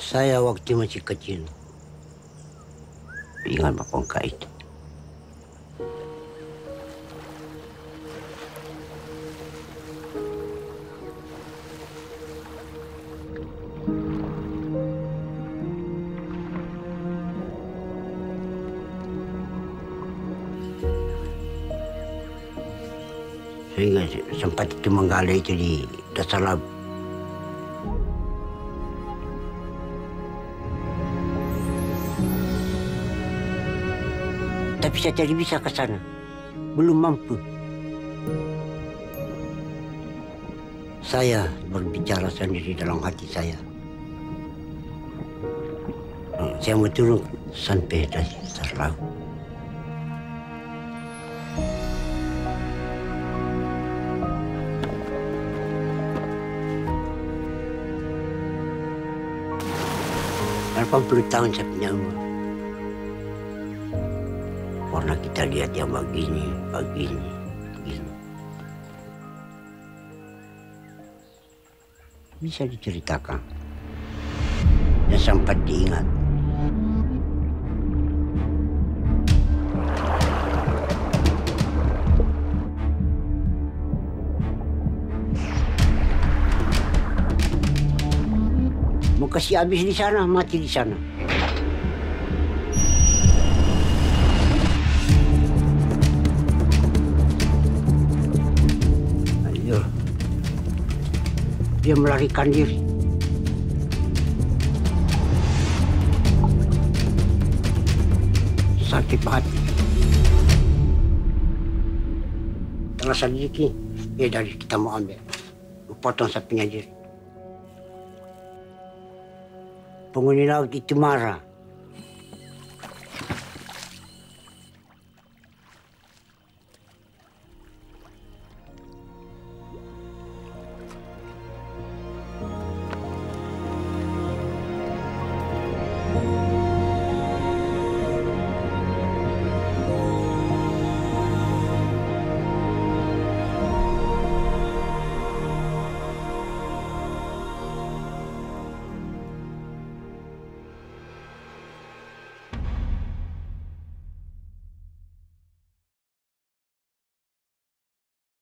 Saya waktu masih kecil ingat bapangka itu. Sehingga sempat itu menggali itu di dasar laut. Tapi saya tidak bisa ke sana, belum mampu. Saya berbicara sendiri dalam hati saya. Saya mau turun sampai dari dasar laut. Puluh tahun saya punya umur. Warna kita lihat yang begini. Bisa diceritakan dan sempat diingat. Mau kasih habis di sana, mati di sana. Ayo. Dia melarikan diri. Sakit hati. Terasa sedikit, ya dari kita mau ambil. Potong sapinya diri. Penghuni laut itu marah.